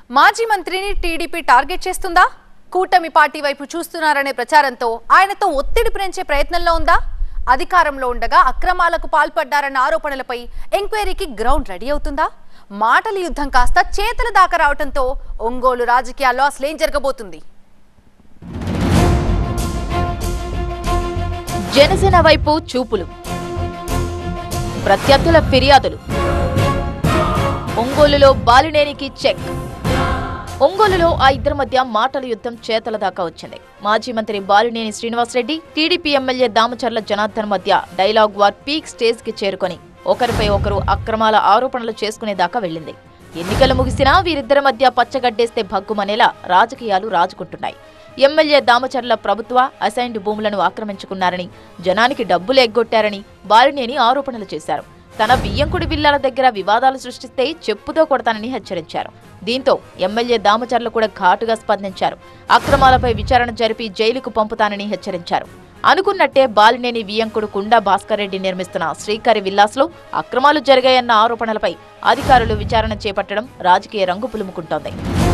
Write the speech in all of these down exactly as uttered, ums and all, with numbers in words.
మాజీ మంత్రిని TDP target చేస్తుందా? కూటమి పార్టీ వైపు చూస్తున్నారనే ప్రచారంతో ఆయనతో ఒత్తిడి పెంచే ప్రయత్నంలో ఉందా? అధికారంలో ఉండగా అక్రమాలకు పాల్పడ్డారన్న ఆరోపణలపై ఎంక్వైరీకి గ్రౌండ్ రెడీ అవుతుందా? మాటల యుద్ధం కాస్త చేతుల దాకా రావడంతో ఒంగోలు రాజకీయాల్లో అసలేం జరగబోతుంది? జనసేన వైపు చూపులు, ప్రత్యర్థుల ఫిర్యాదులు, ఒంగోలులో బాలినేనికి చెక్. ఒంగోలులో ఆ ఇద్దరి మధ్య మాటల యుద్ధం చేతల దాకా వచ్చింది. మాజీ మంత్రి బాలినేని శ్రీనివాసరెడ్డి, టీడీపీ ఎమ్మెల్యే దామచర్ల జనార్దన్ మధ్య డైలాగ్ వార్ పీక్ స్టేజ్ కి చేరుకొని ఒకరిపై ఒకరు అక్రమాల ఆరోపణలు చేసుకునేదాకా వెళ్లింది. ఎన్నికలు ముగిసినా వీరిద్దరి మధ్య పచ్చగడ్డేస్తే భగ్గుమనేలా రాజకీయాలు రాజుకుంటున్నాయి. ఎమ్మెల్యే దామచర్ల ప్రభుత్వ అసైన్డ్ భూములను ఆక్రమించుకున్నారని, జనానికి డబ్బులు ఎగ్గొట్టారని బాలినేని ఆరోపణలు చేశారు. తన బియ్యంకుడి విల్లాల దగ్గర వివాదాలు సృష్టిస్తే చెప్పుతో కొడతానని హెచ్చరించారు. దీంతో ఎమ్మెల్యే దామచర్ల కూడా ఘాటుగా స్పందించారు. అక్రమాలపై విచారణ జరిపి జైలుకు పంపుతానని హెచ్చరించారు. అనుకున్నట్టే బాలినేని బియ్యంకుడు కుండా భాస్కర్ రెడ్డి నిర్మిస్తున్న శ్రీకరి విల్లాస్లో అక్రమాలు జరిగాయన్న ఆరోపణలపై అధికారులు విచారణ చేపట్టడం రాజకీయ రంగు పులుముకుంటోంది.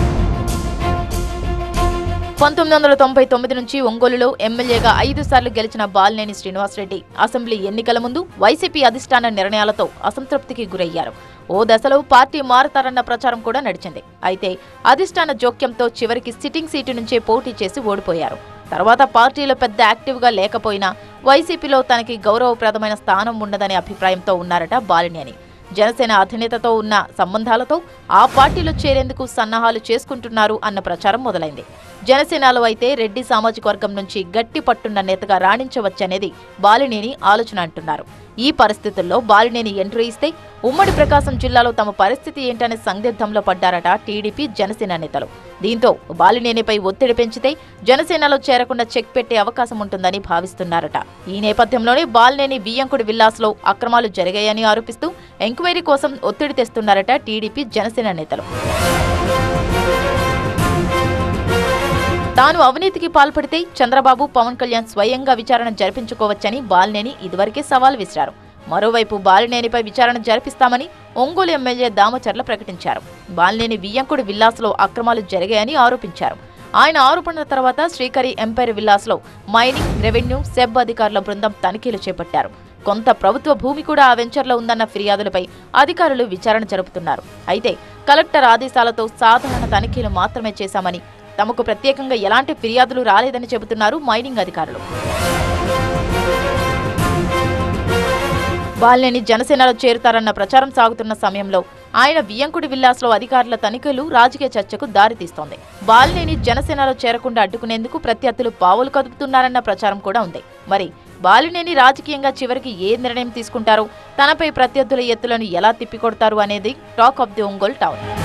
పంతొమ్మిది వందల తొంభై తొమ్మిది నుంచి ఒంగోలులో ఎమ్మెల్యేగా ఐదు సార్లు గెలిచిన బాలినేని శ్రీనివాసరెడ్డి అసెంబ్లీ ఎన్నికల ముందు వైసీపీ అధిష్టాన నిర్ణయాలతో అసంతృప్తికి గురయ్యారు. ఓ దశలో పార్టీ మారతారన్న ప్రచారం కూడా నడిచింది. అయితే అధిష్టాన జోక్యంతో చివరికి సిట్టింగ్ సీటు నుంచే పోటీ చేసి ఓడిపోయారు. తర్వాత పార్టీలో పెద్ద యాక్టివ్గా లేకపోయినా వైసీపీలో తనకి గౌరవప్రదమైన స్థానం ఉండదనే అభిప్రాయంతో ఉన్నారట బాలినేని. జనసేన అధినేతతో ఉన్న సంబంధాలతో ఆ పార్టీలో చేరేందుకు సన్నాహాలు చేసుకుంటున్నారు అన్న ప్రచారం మొదలైంది. జనసేనలో అయితే రెడ్డి సామాజిక వర్గం నుంచి గట్టి పట్టున్న నేతగా రాణించవచ్చనేది బాలినేని ఆలోచన అంటున్నారు. ఈ పరిస్థితుల్లో బాలినేని ఎంట్రీ ఇస్తే ఉమ్మడి ప్రకాశం జిల్లాలో తమ పరిస్థితి ఏంటనే సందిగ్ధంలో పడ్డారట టీడీపీ జనసేన నేతలు. దీంతో బాలినేనిపై ఒత్తిడి పెంచితే జనసేనలో చేరకుండా చెక్ పెట్టే అవకాశం ఉంటుందని భావిస్తున్నారట. ఈ నేపథ్యంలోనే బాలినేని బియ్యంకుడి విల్లాస్లో అక్రమాలు జరిగాయని ఆరోపిస్తూ ఎంక్వైరీ కోసం ఒత్తిడి తెస్తున్నారట టీడీపీ జనసేన నేతలు. తాను అవినీతికి పాల్పడితే చంద్రబాబు, పవన్ కళ్యాణ్ స్వయంగా విచారణ జరిపించుకోవచ్చని బాలినేని ఇదివరకే సవాల్ విసిరారు. మరోవైపు బాలినేనిపై విచారణ జరిపిస్తామని ఒంగోలు ఎమ్మెల్యే దామచర్ల ప్రకటించారు. బాలినేని బియ్యంకుడి విల్లాస్లో అక్రమాలు జరిగాయని ఆరోపించారు. ఆయన ఆరోపణల తర్వాత శ్రీకరి ఎంపైర్ విల్లాస్లో మైనింగ్, రెవెన్యూ, సెబ్ అధికారుల బృందం తనిఖీలు చేపట్టారు. కొంత ప్రభుత్వ భూమి కూడా ఆ వెంచర్లో ఉందన్న ఫిర్యాదులపై అధికారులు విచారణ జరుపుతున్నారు. అయితే కలెక్టర్ ఆదేశాలతో సాధారణ తనిఖీలు మాత్రమే చేశామని, తమకు ప్రత్యేకంగా ఎలాంటి ఫిర్యాదులు రాలేదని చెబుతున్నారు మైనింగ్ అధికారులు. బాలినేని జనసేనలో చేరుతారన్న ప్రచారం సాగుతున్న సమయంలో ఆయన బియ్యంకుడి విల్లాస్లో అధికారుల తనిఖీలు రాజకీయ చర్చకు దారితీస్తోంది. బాలినేని జనసేనలో చేరకుండా అడ్డుకునేందుకు ప్రత్యర్థులు పావులు కదుపుతున్నారన్న ప్రచారం కూడా ఉంది. మరి బాలినేని రాజకీయంగా చివరికి ఏ నిర్ణయం తీసుకుంటారో, తనపై ప్రత్యర్థుల ఎత్తులను ఎలా తిప్పికొడతారు అనేది talk of the Ongole town.